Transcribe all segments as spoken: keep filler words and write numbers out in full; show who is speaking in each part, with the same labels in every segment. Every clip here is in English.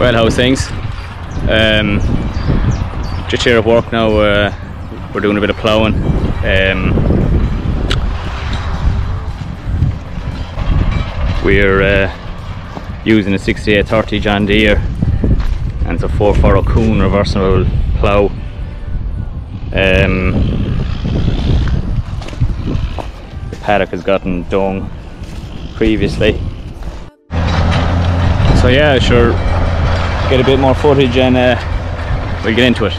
Speaker 1: Well, how's things? Um, just here at work now. Uh, we're doing a bit of ploughing. Um, we're uh, using a sixty-eight thirty John Deere, and it's a four furrow Kuhn reversible plough. Um, the paddock has gotten dung previously, so yeah, sure, get a bit more footage and uh, we'll get into it.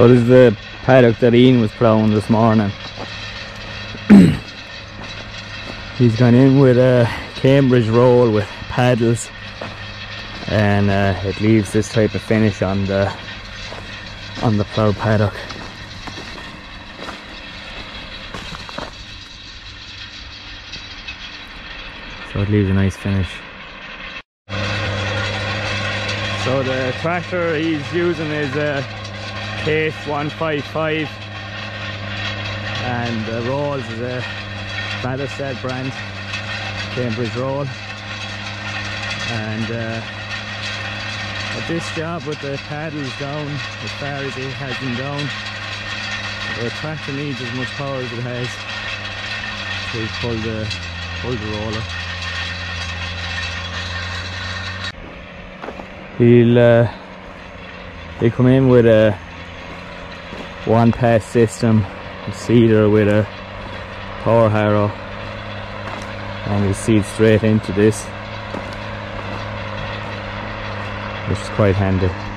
Speaker 1: So this is the paddock that Ian was ploughing this morning. He's gone in with a Cambridge roll with paddles, and uh, it leaves this type of finish on the on the ploughed paddock. So it leaves a nice finish. So the tractor he's using is a Case one fifty-five, and the rolls is a Battlestead brand Cambridge roll. And uh, at this job with the paddles down as far as it has them down, the tractor needs as much power as it has to pull the, pull the roller. He'll, uh, he'll come in with a one pass system, a seeder with a power harrow, and he'll seed straight into this, which is quite handy.